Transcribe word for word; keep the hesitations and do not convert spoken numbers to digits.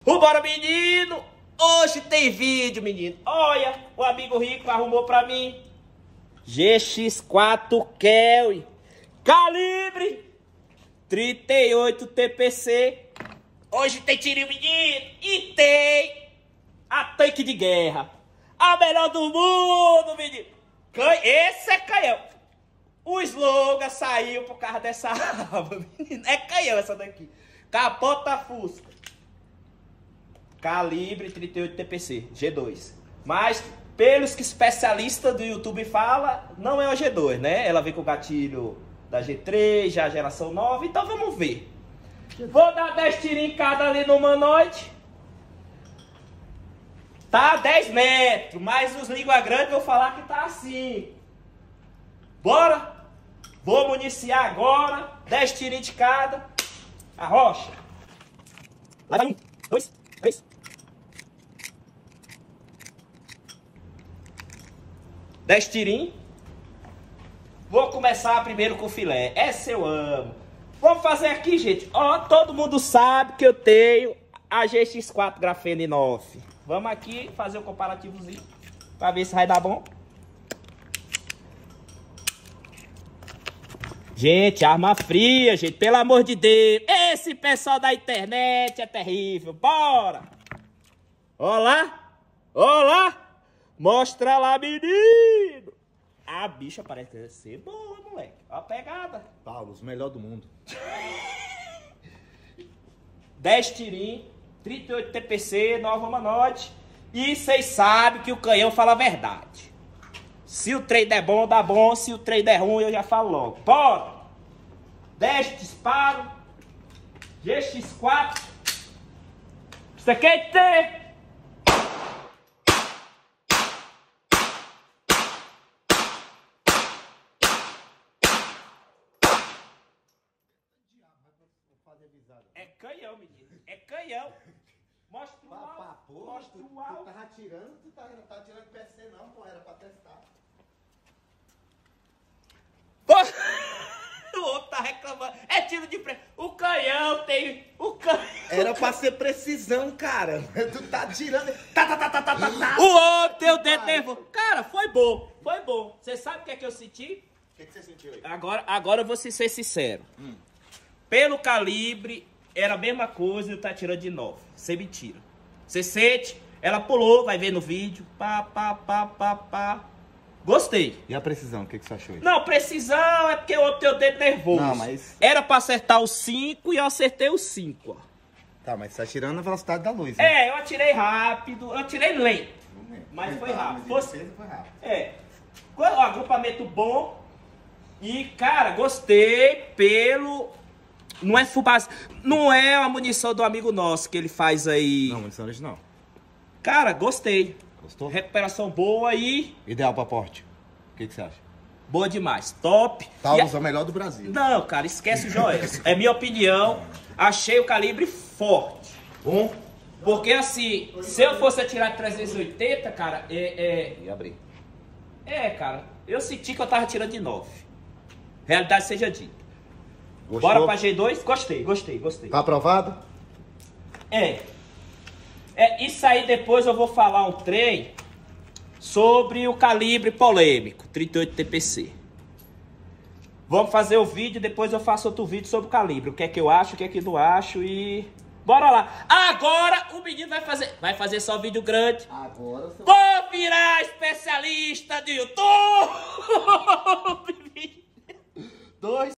Vambora, menino! Hoje tem vídeo, menino. Olha, o amigo rico arrumou pra mim. G X quatro Kelly. Calibre trinta e oito T P C. Hoje tem tirinho, menino. E tem a tanque de guerra. A melhor do mundo, menino. Esse é canhão. O slogan saiu por causa dessa arma, menino. É canhão essa daqui. Capota Fusca. Calibre trinta e oito T P C, G dois. Mas, pelos que especialistas do YouTube falam, não é o G dois, né? Ela vem com o gatilho da G três, já geração nova. Então vamos ver. Vou dar dez tirinhos em cada ali no humanoide. Tá a dez metros, mas os língua grande vou falar que tá assim. Bora? Vou municiar agora. dez tirinhos de cada. Arrocha. Lá vai um, dois, três. dez tirinhos. Vou começar primeiro com o filé. Essa eu amo. Vamos fazer aqui, gente. Ó, todo mundo sabe que eu tenho a G X quatro Grafene nove. Vamos aqui fazer um comparativozinho pra ver se vai dar bom. Gente, arma fria, gente. Pelo amor de Deus. Esse pessoal da internet é terrível. Bora. Olá. Olá. Mostra lá, menino. A bicha parece que vai ser boa, moleque. Ó a pegada. Paulo, os melhores do mundo. dez tirinhos, trinta e oito T P C, nova manote. E vocês sabem que o canhão fala a verdade. Se o trem der bom, dá bom. Se o trem der ruim, eu já falo logo. Bora. dez disparos. G X quatro. Você quer ter? É canhão, menino. É canhão. Mostra o alto. Mostra o alto. Tu tava atirando, tu tá, não tá atirando P C não, pô. Era pra testar. O outro tá reclamando. É tiro de preço. O canhão tem... O canhão... Era pra ser precisão, cara. Tu tá atirando... Tá, tá, tá, tá, tá, tá, tá. O outro tem o dedo nervoso. Cara, foi bom. Foi bom. Você sabe o que é que eu senti? O que, que você sentiu aí? Agora, agora eu vou ser sincero. Hum. Pelo calibre, era a mesma coisa e eu tá tirando de novo. Sem mentira. Você sente? Ela pulou, vai ver no vídeo. Pá, pá, pá, pá, pá. Gostei. E a precisão, o que, que você achou aí? Não, precisão é porque o outro tem o dedo nervoso. Não, mas... Era pra acertar os cinco e eu acertei os cinco, ó. Tá, mas você tá atirando na velocidade da luz, né? É, eu atirei rápido, eu atirei lento. Mas foi rápido. Fosse... foi rápido. É. O agrupamento bom. E, cara, gostei pelo... Não é fubás, não é a munição do amigo nosso que ele faz aí. Não, munição original. Cara, gostei. Gostou? Recuperação boa e... Ideal pra porte. O que, que você acha? Boa demais, top. Taurus a... é o melhor do Brasil. Não, cara, esquece o Joelson. É minha opinião. Achei o calibre forte. Bom? Porque assim, se eu fosse atirar de trezentos e oitenta, cara, é... é... E abrir. É, cara, eu senti que eu tava atirando de nove. Realidade seja dita. Gostou? Bora pra G dois? Gostei, gostei, gostei. Tá aprovado? É. É, isso aí depois eu vou falar um trem sobre o calibre polêmico, trinta e oito T P C. Vamos fazer o vídeo, depois eu faço outro vídeo sobre o calibre. O que é que eu acho, o que é que não acho e... Bora lá. Agora o menino vai fazer... Vai fazer só vídeo grande. Agora você... Vou virar especialista de YouTube! Dois...